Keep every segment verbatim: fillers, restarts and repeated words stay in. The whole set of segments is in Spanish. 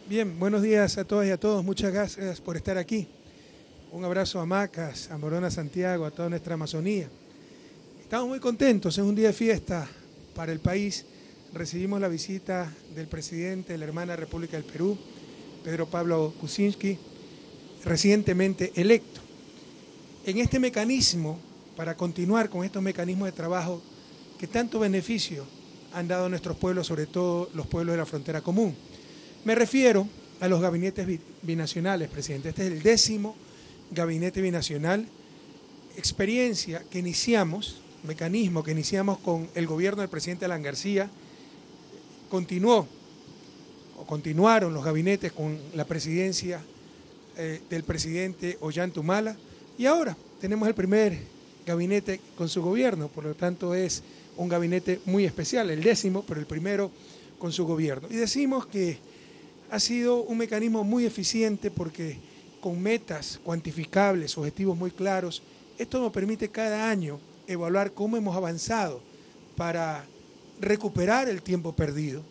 Bien, buenos días a todas y a todos. Muchas gracias por estar aquí. Un abrazo a Macas, a Morona Santiago, a toda nuestra Amazonía. Estamos muy contentos, es un día de fiesta para el país. Recibimos la visita del presidente de la hermana República del Perú, Pedro Pablo Kuczynski, recientemente electo. En este mecanismo, para continuar con estos mecanismos de trabajo que tanto beneficio han dado a nuestros pueblos, sobre todo los pueblos de la frontera común. Me refiero a los gabinetes binacionales, presidente. Este es el décimo gabinete binacional, experiencia que iniciamos, mecanismo que iniciamos con el gobierno del presidente Alan García, continuó, o continuaron los gabinetes con la presidencia eh, del presidente Ollanta Humala, y ahora tenemos el primer gabinete con su gobierno, por lo tanto es un gabinete muy especial, el décimo, pero el primero con su gobierno. Y decimos que ha sido un mecanismo muy eficiente porque con metas cuantificables, objetivos muy claros, esto nos permite cada año evaluar cómo hemos avanzado para recuperar el tiempo perdido.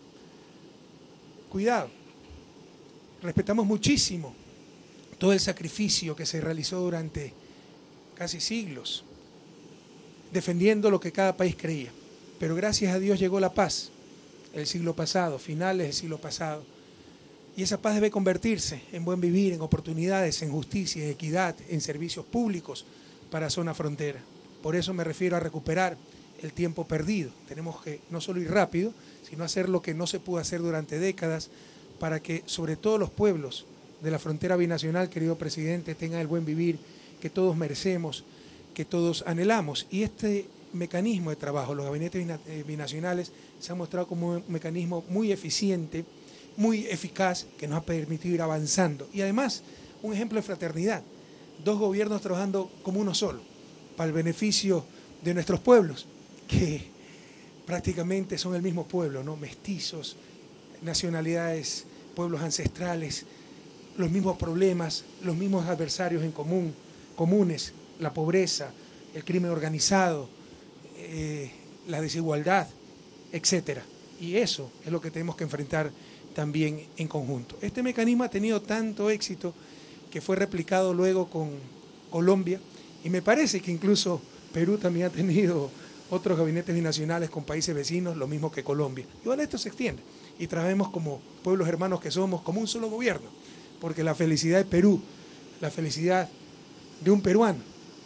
Cuidado, respetamos muchísimo todo el sacrificio que se realizó durante casi siglos, defendiendo lo que cada país creía. Pero gracias a Dios llegó la paz el siglo pasado, finales del siglo pasado. Y esa paz debe convertirse en buen vivir, en oportunidades, en justicia, en equidad, en servicios públicos para zona frontera. Por eso me refiero a recuperar el tiempo perdido. Tenemos que no solo ir rápido, sino hacer lo que no se pudo hacer durante décadas para que sobre todo los pueblos de la frontera binacional, querido presidente, tengan el buen vivir que todos merecemos, que todos anhelamos. Y este mecanismo de trabajo, los gabinetes binacionales, se ha mostrado como un mecanismo muy eficiente, muy eficaz, que nos ha permitido ir avanzando. Y además, un ejemplo de fraternidad. Dos gobiernos trabajando como uno solo, para el beneficio de nuestros pueblos, que prácticamente son el mismo pueblo, ¿no? Mestizos, nacionalidades, pueblos ancestrales, los mismos problemas, los mismos adversarios en común, comunes, la pobreza, el crimen organizado, eh, la desigualdad, etcétera. Y eso es lo que tenemos que enfrentar también en conjunto. Este mecanismo ha tenido tanto éxito que fue replicado luego con Colombia, y me parece que incluso Perú también ha tenido otros gabinetes binacionales con países vecinos, lo mismo que Colombia. Y ahora esto se extiende y trabajemos como pueblos hermanos que somos, como un solo gobierno, porque la felicidad de Perú, la felicidad de un peruano,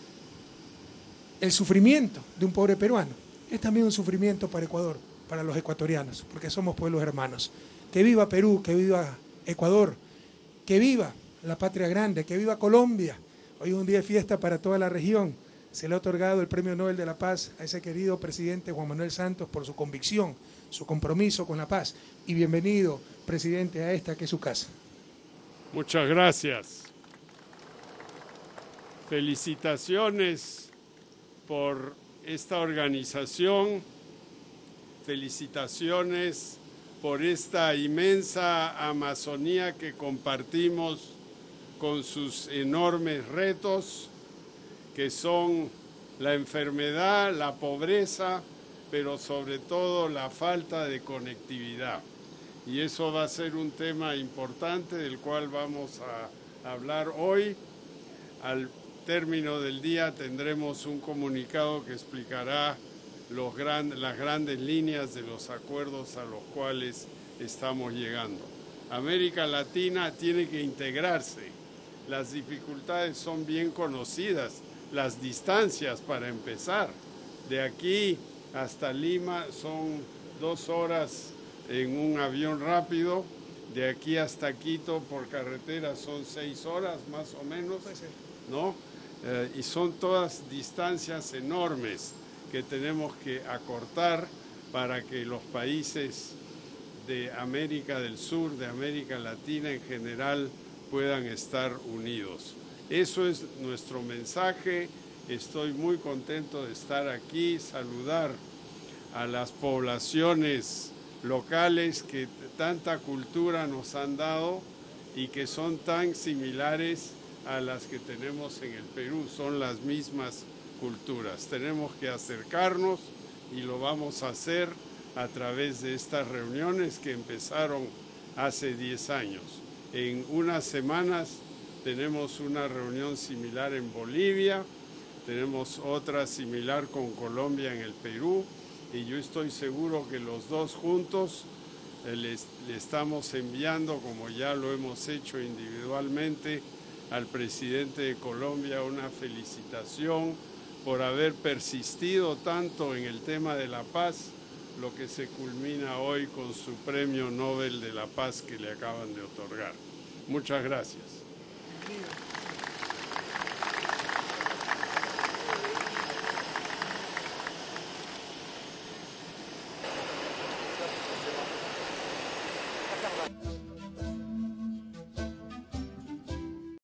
el sufrimiento de un pobre peruano, es también un sufrimiento para Ecuador, para los ecuatorianos, porque somos pueblos hermanos. Que viva Perú, que viva Ecuador, que viva la patria grande, que viva Colombia. Hoy es un día de fiesta para toda la región. Se le ha otorgado el Premio Nobel de la Paz a ese querido presidente Juan Manuel Santos por su convicción, su compromiso con la paz. Y bienvenido, presidente, a esta que es su casa. Muchas gracias. Felicitaciones por esta organización. Felicitaciones por esta inmensa Amazonía que compartimos con sus enormes retos, que son la enfermedad, la pobreza, pero sobre todo la falta de conectividad. Y eso va a ser un tema importante del cual vamos a hablar hoy. Al término del día tendremos un comunicado que explicará los gran, las grandes líneas de los acuerdos a los cuales estamos llegando. América Latina tiene que integrarse. Las dificultades son bien conocidas, las distancias para empezar. De aquí hasta Lima son dos horas en un avión rápido, de aquí hasta Quito por carretera son seis horas más o menos, ¿no? Eh, y son todas distancias enormes que tenemos que acortar para que los países de América del Sur, de América Latina en general, puedan estar unidos. Eso es nuestro mensaje. Estoy muy contento de estar aquí, saludar a las poblaciones locales que tanta cultura nos han dado y que son tan similares a las que tenemos en el Perú, son las mismas culturas. Tenemos que acercarnos y lo vamos a hacer a través de estas reuniones que empezaron hace diez años. En unas semanas tenemos una reunión similar en Bolivia, tenemos otra similar con Colombia en el Perú, y yo estoy seguro que los dos juntos eh, les, le estamos enviando, como ya lo hemos hecho individualmente, al presidente de Colombia una felicitación por haber persistido tanto en el tema de la paz, lo que se culmina hoy con su premio Nobel de la Paz que le acaban de otorgar. Muchas gracias.